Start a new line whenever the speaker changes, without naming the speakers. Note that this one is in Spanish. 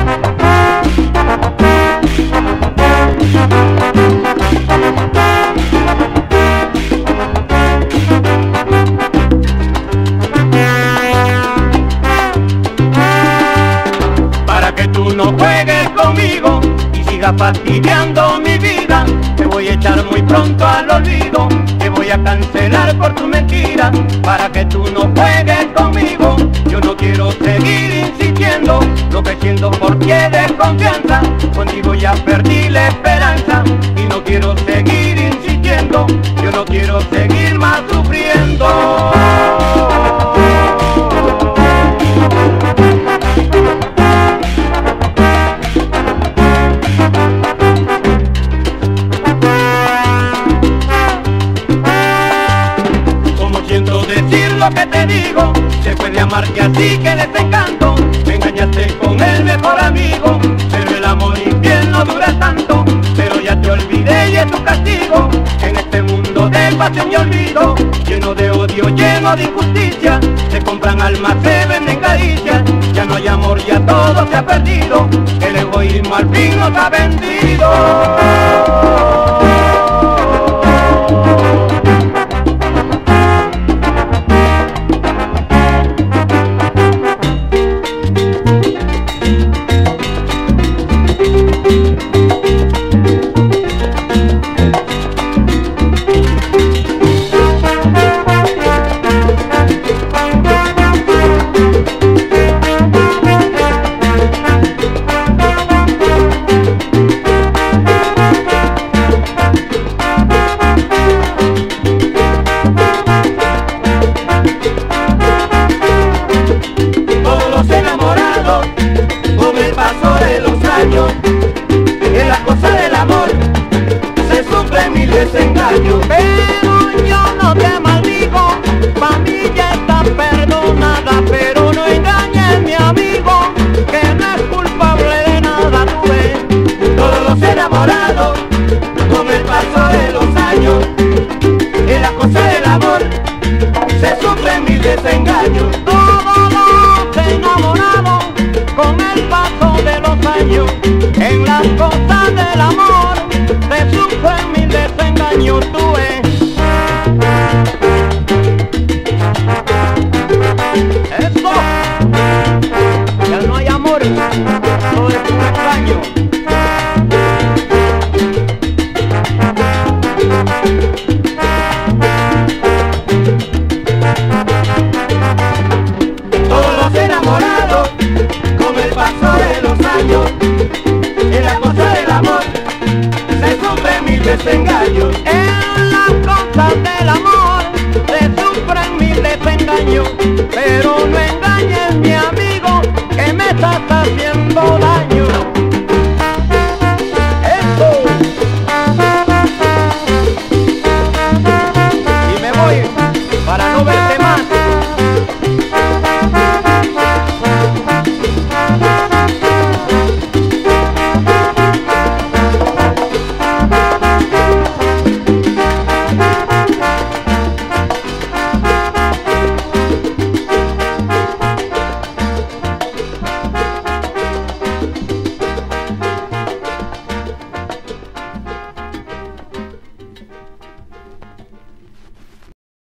No juegues conmigo y sigas fastidiando mi vida. Te voy a echar muy pronto al olvido, te voy a cancelar por tu mentira. Para que tú no juegues conmigo, yo no quiero seguir insistiendo. Lo que siento por ti es desconfianza, contigo ya perdí la esperanza. Y no quiero seguir insistiendo, yo no quiero seguir más sufriendo. Lo que te digo, se puede amarte así que desencanto. Me engañaste con el mejor amigo, pero el amor infiel no dura tanto. Pero ya te olvidé y es tu castigo. En este mundo de pasión y olvido, lleno de odio, lleno de injusticia, se compran almas, se venden caricias. Ya no hay amor, ya todo se ha perdido. El egoísmo al fin nos ha vendido. En la cosa del amor se sufre mil desengaños.
Pero yo no te maldigo, pa' mí ya está perdonada. Pero no engañes, mi amigo, que no es culpable de nada, tú ves.
Todos los enamorados, con el paso de los años, en la cosa del amor se sufren mil desengaños.
Todos los enamorados, con el paso de los años, en las cosas del amor se sufren mil desengaños.